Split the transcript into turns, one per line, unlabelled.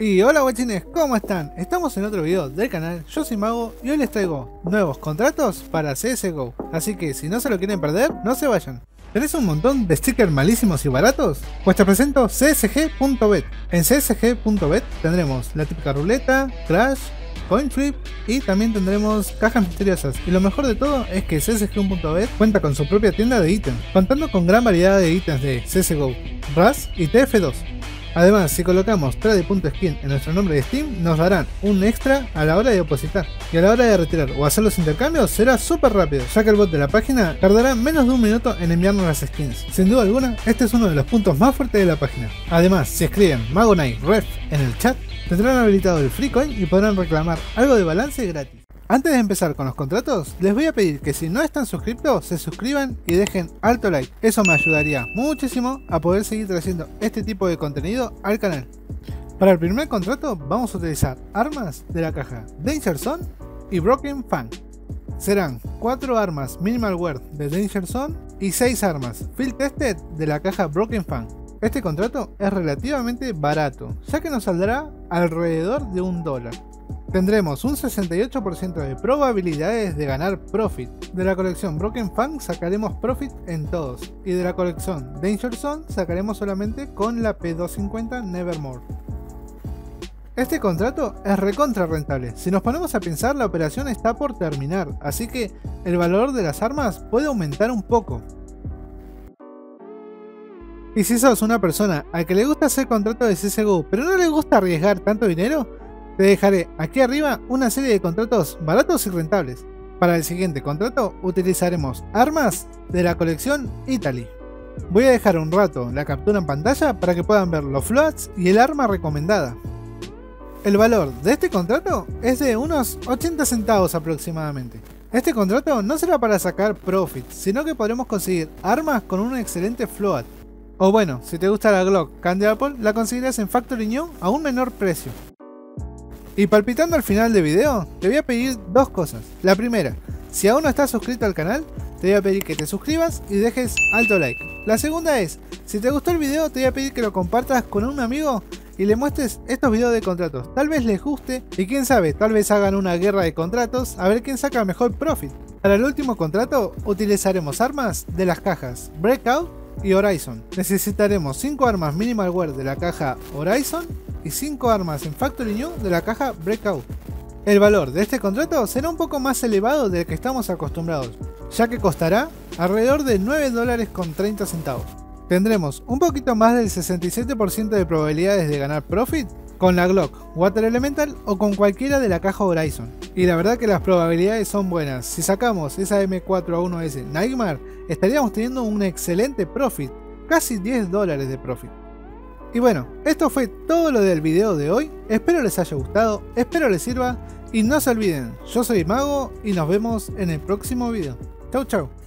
Y hola guachines, ¿cómo están? Estamos en otro video del canal, yo soy Mago y hoy les traigo nuevos contratos para CSGO. Así que si no se lo quieren perder, no se vayan. ¿Tenés un montón de stickers malísimos y baratos? Pues te presento csg.bet. En csg.bet tendremos la típica ruleta, crash, coin flip y también tendremos cajas misteriosas. Y lo mejor de todo es que csg.bet cuenta con su propia tienda de ítems, contando con gran variedad de ítems de CSGO, RAS y TF2. Además, si colocamos trade.skin en nuestro nombre de Steam, nos darán un extra a la hora de depositar. Y a la hora de retirar o hacer los intercambios será súper rápido, ya que el bot de la página tardará menos de un minuto en enviarnos las skins. Sin duda alguna, este es uno de los puntos más fuertes de la página. Además, si escriben MagoNightRef en el chat, tendrán habilitado el free coin y podrán reclamar algo de balance gratis. Antes de empezar con los contratos, les voy a pedir que si no están suscritos, se suscriban y dejen alto like. Eso me ayudaría muchísimo a poder seguir trayendo este tipo de contenido al canal. Para el primer contrato vamos a utilizar armas de la caja Danger Zone y Broken Fang. Serán 4 armas Minimal Wear de Danger Zone y 6 armas Field Tested de la caja Broken Fang. Este contrato es relativamente barato, ya que nos saldrá alrededor de $1. Tendremos un 68% de probabilidades de ganar Profit. De la colección Broken Fang sacaremos Profit en todos. Y de la colección Danger Zone sacaremos solamente con la P250 Nevermore. Este contrato es recontra rentable. Si nos ponemos a pensar, la operación está por terminar, así que el valor de las armas puede aumentar un poco. Y si sos una persona a que le gusta hacer contratos de CSGO pero no le gusta arriesgar tanto dinero, te dejaré aquí arriba una serie de contratos baratos y rentables. Para el siguiente contrato utilizaremos armas de la colección Italy. Voy a dejar un rato la captura en pantalla para que puedan ver los floats y el arma recomendada. El valor de este contrato es de unos 80 centavos aproximadamente. Este contrato no será para sacar profit, sino que podremos conseguir armas con un excelente float. O bueno, si te gusta la Glock Candy Apple, la conseguirás en Factory New a un menor precio. Y palpitando al final del video, te voy a pedir dos cosas. La primera, si aún no estás suscrito al canal, te voy a pedir que te suscribas y dejes alto like. La segunda es, si te gustó el video, te voy a pedir que lo compartas con un amigo y le muestres estos videos de contratos. Tal vez les guste y quién sabe, tal vez hagan una guerra de contratos a ver quién saca mejor profit. Para el último contrato, utilizaremos armas de las cajas Breakout y Horizon. Necesitaremos 5 armas Minimal Wear de la caja Horizon y 5 armas en Factory New de la caja Breakout. El valor de este contrato será un poco más elevado del que estamos acostumbrados, ya que costará alrededor de $9.30. Tendremos un poquito más del 67% de probabilidades de ganar profit con la Glock Water Elemental o con cualquiera de la caja Horizon. Y la verdad que las probabilidades son buenas. Si sacamos esa M4A1S Nightmare, estaríamos teniendo un excelente profit, casi $10 de profit. Y bueno, esto fue todo lo del video de hoy, espero les haya gustado, espero les sirva y no se olviden, yo soy Mago y nos vemos en el próximo video. Chau chau.